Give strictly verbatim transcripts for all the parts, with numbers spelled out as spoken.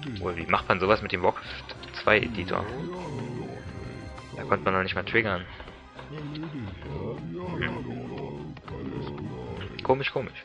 Oder wie macht man sowas mit dem Warcraft zwei Editor? Da konnte man noch nicht mal triggern. Hm. Komisch, komisch.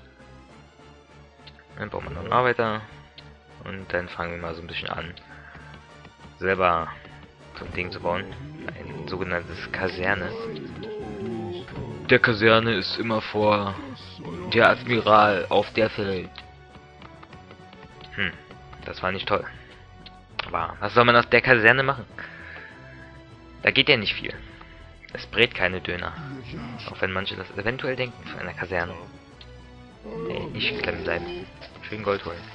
Dann braucht man noch einen Arbeiter. Und dann fangen wir mal so ein bisschen an, selber so ein Ding zu bauen. Ein sogenanntes Kaserne. Der Kaserne ist immer vor der Admiral auf der Feld. Hm, das war nicht toll. Aber was soll man aus der Kaserne machen? Da geht ja nicht viel. Es brät keine Döner. Auch wenn manche das eventuell denken von einer Kaserne. Ey, nicht klemmen bleiben. Schön Gold holen.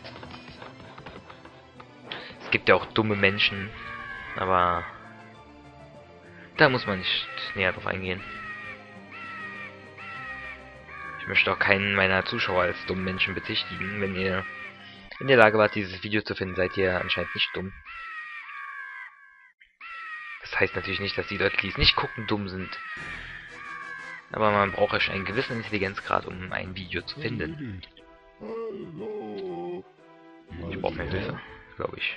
Es gibt ja auch dumme Menschen, aber da muss man nicht näher drauf eingehen. Ich möchte auch keinen meiner Zuschauer als dummen Menschen bezichtigen. Wenn ihr in der Lage wart, dieses Video zu finden, seid ihr anscheinend nicht dumm. Das heißt natürlich nicht, dass die Leute, die es nicht gucken, dumm sind. Aber man braucht ja schon einen gewissen Intelligenzgrad, um ein Video zu finden. Ich brauche mehr Hilfe, glaube ich.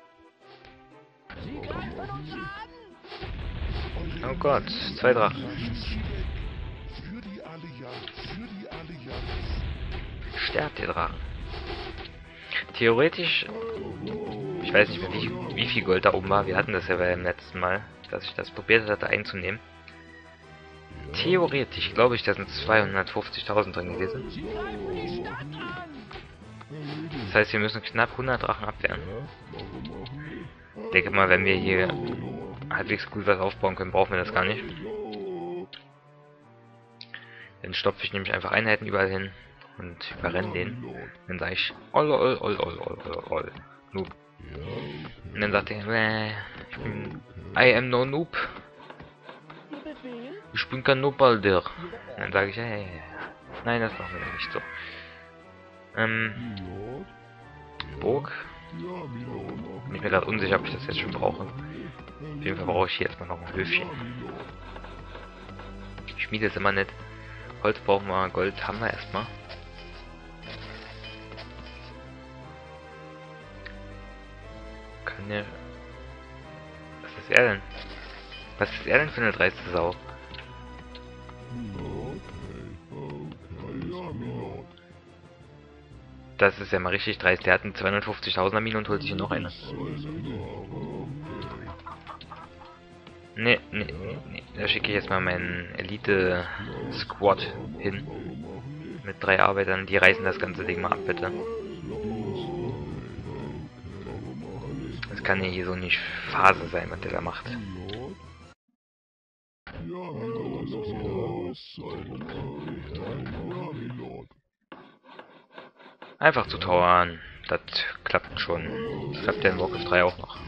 Oh Gott, zwei Drachen. Sterbt der Drachen. Theoretisch, ich weiß nicht mehr, wie, wie viel Gold da oben war. Wir hatten das ja beim letzten Mal, dass ich das probiert hatte einzunehmen. Theoretisch glaube ich, da sind zweihundertfünfzigtausend drin gewesen. Das heißt, wir müssen knapp hundert Drachen abwehren. Ich denke mal, wenn wir hier halbwegs gut was aufbauen können, brauchen wir das gar nicht. Dann stopfe ich nämlich einfach Einheiten überall hin und überrenne den. Dann sage ich ol ol ol ol ol ol ol Noob. Und dann sagt er, äh, ich bin I am no Noob. Ich bin kein Noobalder. Und dann sage ich, ja, ja, ja. Nein, das machen wir nicht so. Ähm, Burg. Bin ich mir gerade unsicher, ob ich das jetzt schon brauche. Auf jeden Fall brauche ich hier erstmal noch ein Höfchen. Schmiede ist immer nett. Holz brauchen wir, Gold haben wir erstmal. Kann der... Was ist er denn? Was ist er denn für eine dreiste Sau? Das ist ja mal richtig dreist. Der hat einen zweihundertfünfzigtausender Mine und holt sich hier noch eine. Ne, ne, ne, ne. Da schicke ich jetzt mal meinen Elite-Squad hin. Mit drei Arbeitern. Die reißen das ganze Ding mal ab, bitte. Das kann ja hier so nicht Phase sein, was der da macht. Einfach zu tauern. Das klappt schon. Das klappt ja in Warcraft drei auch noch.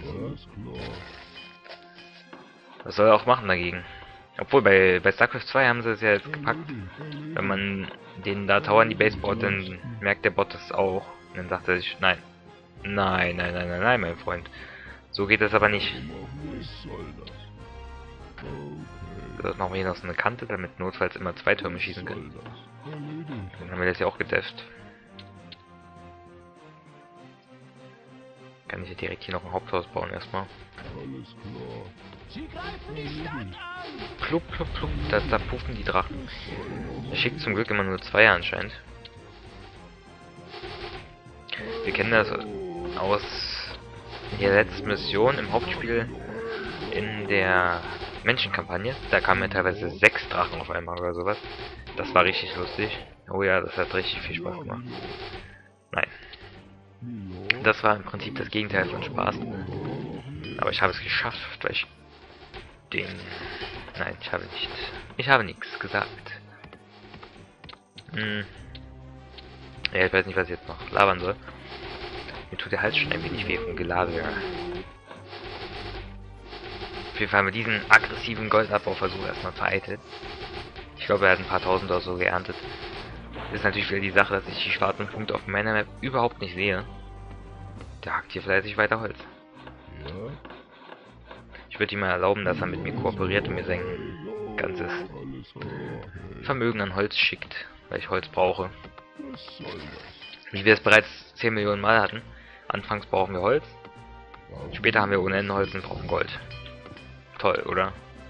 Was soll er auch machen dagegen? Obwohl, bei, bei StarCraft zwei haben sie es ja jetzt gepackt. Wenn man den da Tower in die Base baut, dann merkt der Bot das auch. Und dann sagt er sich, nein. Nein, nein, nein, nein, nein, mein Freund. So geht das aber nicht. Das machen wir hier noch so eine Kante, damit notfalls immer zwei Türme schießen können. Dann haben wir das ja auch gedefft. Kann ich ja direkt hier noch ein Haupthaus bauen erstmal. Plupp, plupp, plupp. Da, da puffen die Drachen. Er schickt zum Glück immer nur zwei anscheinend. Wir kennen das aus der letzten Mission im Hauptspiel in der Menschenkampagne. Da kamen ja teilweise sechs Drachen auf einmal oder sowas. Das war richtig lustig. Oh ja, das hat richtig viel Spaß gemacht. Nein. Das war im Prinzip das Gegenteil von Spaß. Aber ich habe es geschafft, weil ich den... Nein, ich habe nicht... Ich habe nichts gesagt. Hm. Ja, ich weiß nicht, was ich jetzt noch labern soll. Mir tut der Hals schon ein wenig weh vom Gelaber. Auf jeden Fall haben wir diesen aggressiven Goldabbauversuch erstmal vereitelt. Ich glaube, er hat ein paar tausend oder so geerntet. Das ist natürlich wieder die Sache, dass ich die schwarzen Punkte auf meiner Map überhaupt nicht sehe. Der hackt hier fleißig weiter Holz. Ich würde ihm mal erlauben, dass er mit mir kooperiert und mir sein ganzes Vermögen an Holz schickt, weil ich Holz brauche. Wie wir es bereits zehn Millionen Mal hatten. Anfangs brauchen wir Holz. Später haben wir ohne Ende Holz und brauchen Gold. Toll, oder?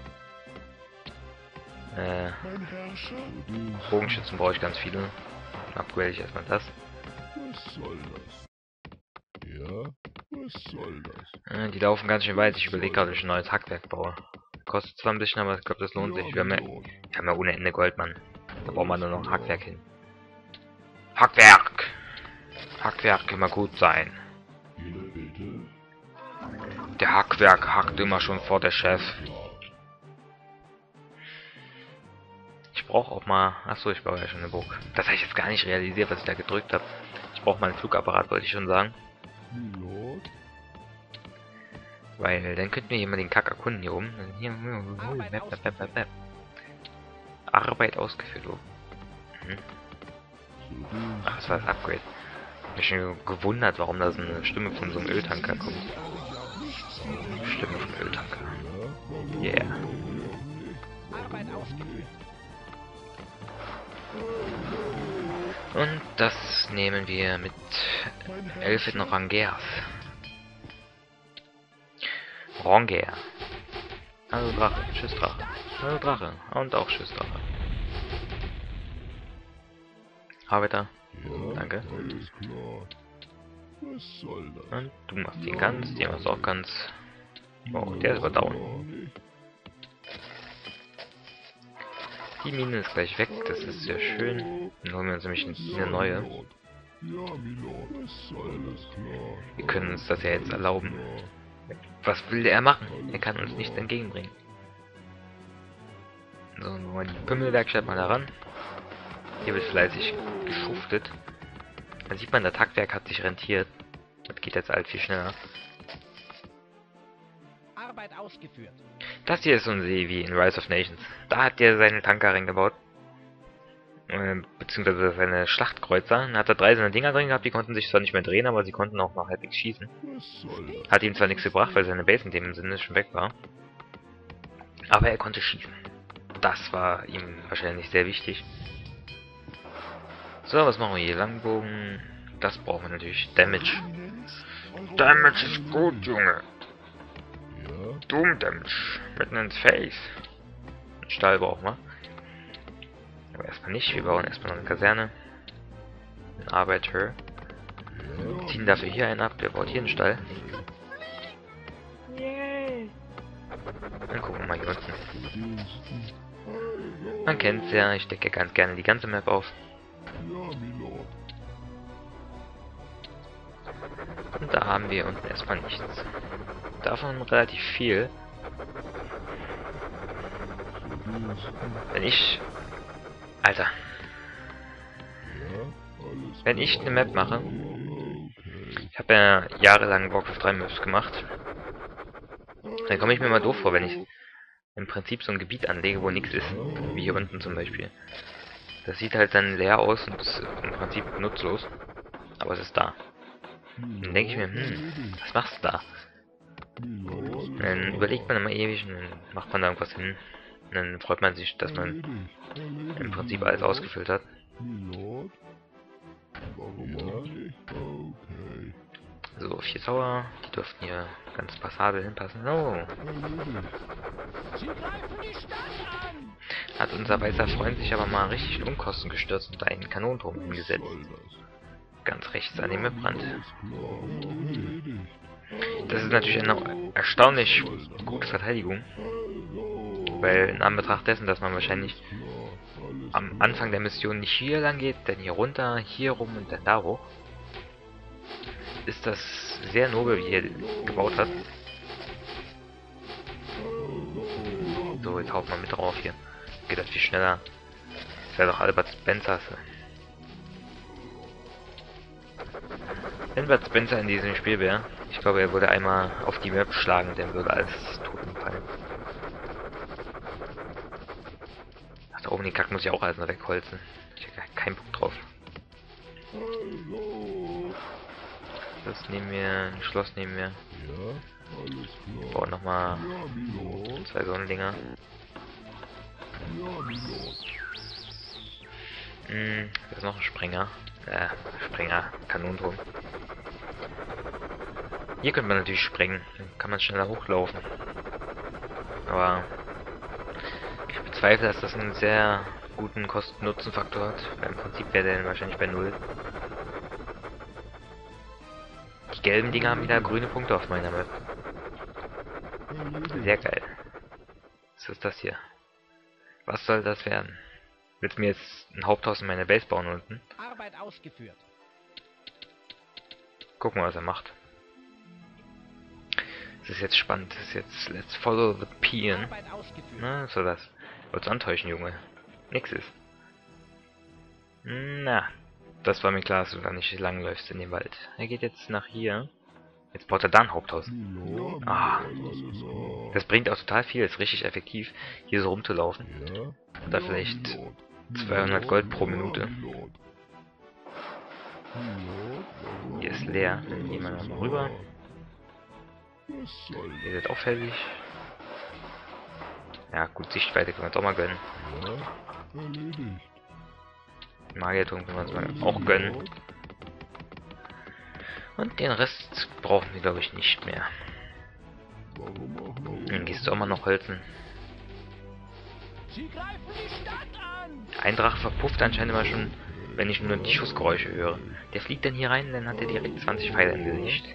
Äh, Bogenschützen brauche ich ganz viele. Dann upgrade ich erstmal das. Was soll das? Ja, was soll das? Äh, die laufen ganz schön weit. Ich überlege gerade, ob ich ein neues Hackwerk baue. Kostet zwar ein bisschen, aber ich glaube, das lohnt sich. Wir haben ja, wir haben ja ohne Ende Gold, Mann. Da braucht man nur noch ein Hackwerk hin. Hackwerk! Hackwerk immer gut sein. Der Hackwerk hackt immer schon vor der Chef. Ich brauche auch mal... Achso, ich baue ja schon eine Burg. Das habe ich jetzt gar nicht realisiert, was ich da gedrückt habe. Ich brauche mal einen Flugapparat, wollte ich schon sagen. Weil dann könnten wir hier mal den Kack erkunden hier oben. Hier, Map, Map, Map, Map, Map. Arbeit ausgeführt. Oh. Mhm. Ach, das war das Upgrade. Ich hab mich schon gewundert, warum da so eine Stimme von so einem Öltanker kommt. Stimme von Öltanker. Yeah. Und das nehmen wir mit Elfen Rangers. Ranger. Also Drache, Tschüss Drache. Also Drache. Und auch Tschüss Drache. Arbeiter. Danke. Und du machst ihn ganz, den machst du auch ganz. Oh, der ist aber down. Die Mine ist gleich weg, das ist sehr schön. Dann holen wir uns nämlich eine neue. Wir können uns das ja jetzt erlauben. Was will er machen? Er kann uns nichts entgegenbringen. So, mal die Pümmelwerkstatt mal daran. Hier wird fleißig geschuftet. Da sieht man, das Hackwerk hat sich rentiert. Das geht jetzt halt viel schneller. Arbeit ausgeführt. Das hier ist so ein See wie in Rise of Nations. Da hat der seine Tanker reingebaut. Äh, beziehungsweise seine Schlachtkreuzer. Dann hat er drei seine Dinger drin gehabt, die konnten sich zwar nicht mehr drehen, aber sie konnten auch noch halbwegs schießen. Hat ihm zwar nichts gebracht, weil seine Base in dem Sinne schon weg war. Aber er konnte schießen. Das war ihm wahrscheinlich sehr wichtig. So, was machen wir hier? Langbogen. Das brauchen wir natürlich. Damage. Damage ist gut, Junge. Doom Damage. Mitten ins Face. Einen Stall brauchen wir. Aber erstmal nicht. Wir bauen erstmal noch eine Kaserne. Ein Arbeiter. Wir ziehen dafür hier einen ab. Der baut hier einen Stall. Dann gucken wir mal hier unten. Man kennt's ja. Ich decke ganz gerne die ganze Map auf. Und da haben wir unten erstmal nichts. Davon relativ viel. Wenn ich... Alter. Wenn ich eine Map mache... Ich habe ja jahrelang Warcraft drei Maps gemacht. Dann komme ich mir mal doof vor, wenn ich im Prinzip so ein Gebiet anlege, wo nichts ist. Wie hier unten zum Beispiel. Das sieht halt dann leer aus und ist im Prinzip nutzlos. Aber es ist da. Dann denke ich mir, hm, was machst du da? Dann überlegt man immer ewig und dann macht man da irgendwas hin. Und dann freut man sich, dass man im Prinzip alles ausgefüllt hat. So, vier Tower, die dürften hier ganz passabel hinpassen. Oh! Hat unser weißer Freund sich aber mal richtig in Unkosten gestürzt und einen Kanonenturm hingesetzt. Ganz rechts an dem Mapprand. Das ist natürlich eine erstaunlich gute Verteidigung. Weil in Anbetracht dessen, dass man wahrscheinlich am Anfang der Mission nicht hier lang geht, dann hier runter, hier rum und dann da hoch, ist das sehr nobel, wie er gebaut hat. So, jetzt haut man mit drauf hier. Geht das viel schneller. Das wäre doch Albert Spencer. Wenn Albert Spencer in diesem Spiel wäre, ich glaube, er würde einmal auf die Map schlagen, dann würde alles tot umfallen. Ach, da oben den Kack muss ich auch alles noch wegholzen. Ich habe keinen Bock drauf. Das nehmen wir, ein Schloss nehmen wir. Bauen nochmal zwei Sonnendinger. Hm, da ist noch ein Sprenger. Äh, Sprenger, Kanonenturm. Hier könnte man natürlich sprengen. Dann kann man schneller hochlaufen. Aber ich bezweifle, dass das einen sehr guten Kosten-Nutzen-Faktor hat. Weil im Prinzip wäre der wahrscheinlich bei null. Die gelben Dinger haben wieder grüne Punkte auf meiner Map. Sehr geil. Was ist das hier? Was soll das werden? Willst du mir jetzt ein Haupthaus in meine Base bauen unten? Arbeit ausgeführt. Gucken, was er macht. Das ist jetzt spannend. Das ist jetzt Let's follow the Peon. Arbeit ausgeführt. Na, was soll das? Wollt's antäuschen, Junge? Nix ist. Na, das war mir klar, dass du da nicht lang läufst in den Wald. Er geht jetzt nach hier. Jetzt baut er da ein Haupthaus. Ah. Das bringt auch total viel. Ist richtig effektiv, hier so rumzulaufen. Und da vielleicht zweihundert Gold pro Minute. Hier ist leer. Dann gehen wir mal rüber. Ihr seid auffällig. Ja, gut, Sichtweite können wir uns auch mal gönnen. Magierturm können wir uns mal auch gönnen. Und den Rest brauchen wir, glaube ich, nicht mehr. Dann gehst du auch mal noch holzen. Sie greifen die Stadt an! Ein Drache verpufft anscheinend immer schon, wenn ich nur die Schussgeräusche höre. Der fliegt dann hier rein, dann hat er direkt zwanzig Pfeile im Gesicht.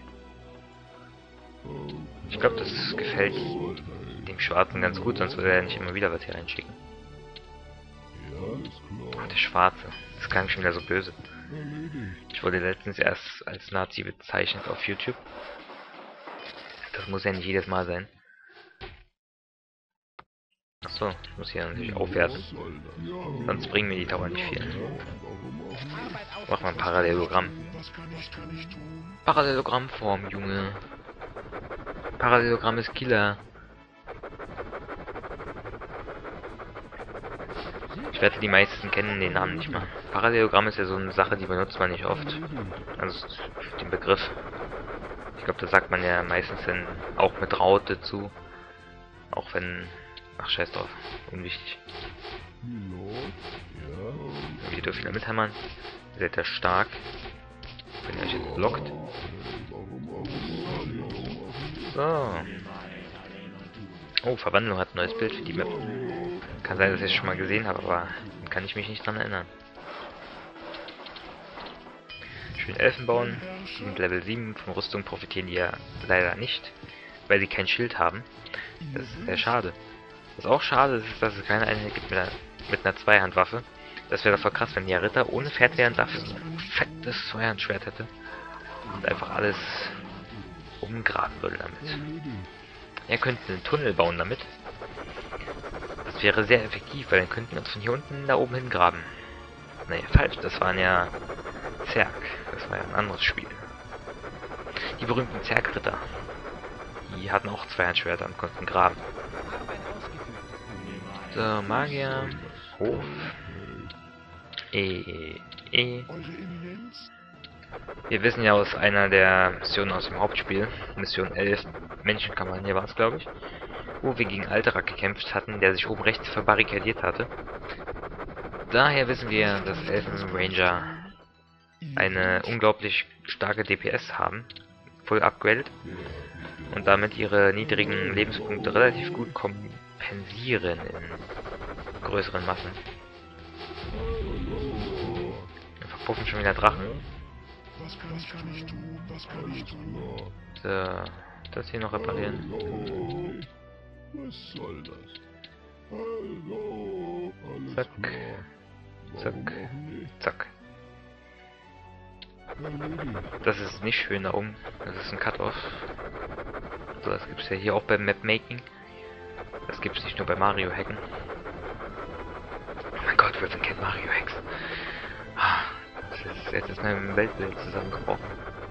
Ich glaube, das gefällt dem Schwarzen ganz gut, sonst würde er nicht immer wieder was hier reinschicken. Ach, der Schwarze. Das klang schon wieder so böse. Ich wurde letztens erst als Nazi bezeichnet auf YouTube. Das muss ja nicht jedes Mal sein. Achso, ich muss hier natürlich aufwerten. Sonst bringen mir die Tower nicht viel. Mach mal ein Parallelogramm. Parallelogrammform, Junge. Parallelogramm ist Killer. Ich wette, die meisten kennen den Namen nicht mal. Parallelogramm ist ja so eine Sache, die benutzt man nicht oft. Also den Begriff. Ich glaube, da sagt man ja meistens dann auch mit Raute zu. Auch wenn... Ach, scheiß drauf. Unwichtig. Hier dürfen wir mithämmern. Ihr seid ja stark. Wenn ihr euch jetzt blockt. So. Oh, Verwandlung hat ein neues Bild für die Map. Kann sein, dass ich es schon mal gesehen habe, aber kann ich mich nicht dran erinnern. Schön Elfen bauen. Die sind Level sieben. Von Rüstung profitieren die ja leider nicht, weil sie kein Schild haben. Das ist sehr schade. Was auch schade ist, ist, dass es keine Einheit gibt mit einer, mit einer Zweihandwaffe. Das wäre doch voll krass, wenn der Ritter ohne Pferdwehrendwaffe so ein fettes Zweihandschwert hätte. Und einfach alles umgraben würde damit. Er könnte einen Tunnel bauen damit. Das wäre sehr effektiv, weil dann könnten wir uns von hier unten da oben hingraben. Nee, falsch, das waren ja Zerg. Das war ja ein anderes Spiel. Die berühmten Zerg-Ritter. Die hatten auch Zweihandschwerter und konnten graben. So, Magier. Hof. E. E. Wir wissen ja aus einer der Missionen aus dem Hauptspiel, Mission elf, Menschenkampagne war es, glaube ich, wo wir gegen Alterak gekämpft hatten, der sich oben rechts verbarrikadiert hatte. Daher wissen wir, dass Elfen-Ranger eine unglaublich starke D P S haben, voll upgraded, und damit ihre niedrigen Lebenspunkte relativ gut kompensieren in größeren Massen. Wir verpuffen schon wieder Drachen. Was kann ich, kann ich tun? Was kann ich tun? So, das hier noch reparieren. Hallo? Was soll das? Hallo? Alles Zack. klar. Zack. Warum auch nicht? Zack. Erledigt. Das ist nicht schön da oben. Das ist ein Cut-Off. So, das gibt es ja hier auch beim Map-Making. Das gibt es nicht nur bei Mario-Hacken. Oh mein Gott, Riven kennt Mario-Hacks. Ah, das ist, jetzt ist mein Weltbild zusammengebrochen.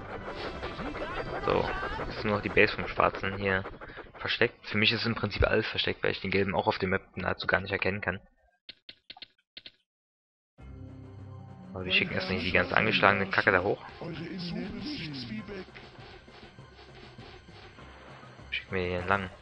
So, jetzt ist nur noch die Base vom Schwarzen hier versteckt. Für mich ist im Prinzip alles versteckt, weil ich den Gelben auch auf der Map nahezu gar nicht erkennen kann. Aber wir schicken erstmal die ganze angeschlagene Kacke da hoch. Schicken wir hier entlang.